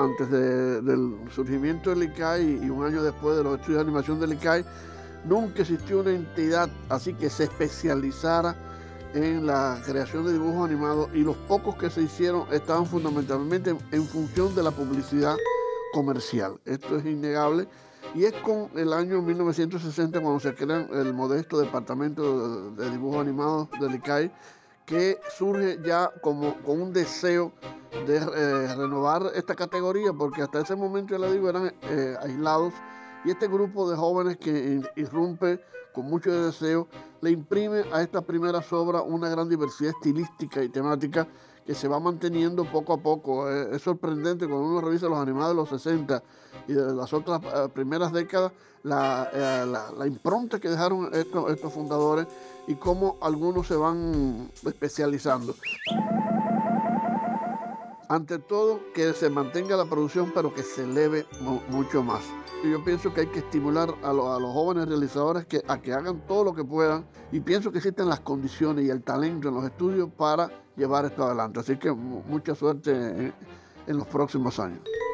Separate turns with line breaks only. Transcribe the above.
antes del surgimiento del ICAI y un año después de los estudios de animación del ICAI, nunca existió una entidad así que se especializara en la creación de dibujos animados, y los pocos que se hicieron estaban fundamentalmente en función de la publicidad comercial. Esto es innegable, y es con el año 1960 cuando se crea el modesto departamento de dibujos animados del ICAI, que surge ya como con un deseo de renovar esta categoría, porque hasta ese momento, ya le digo, eran aislados, y este grupo de jóvenes que irrumpe con mucho deseo le imprime a estas primeras obras una gran diversidad estilística y temática que se va manteniendo poco a poco. Es sorprendente cuando uno revisa los animados de los 60 y de las otras primeras décadas, la impronta que dejaron estos fundadores y cómo algunos se van especializando. Ante todo, que se mantenga la producción, pero que se eleve mucho más. Y yo pienso que hay que estimular a los jóvenes realizadores a que hagan todo lo que puedan, y pienso que existen las condiciones y el talento en los estudios para llevar esto adelante. Así que mucha suerte en los próximos años.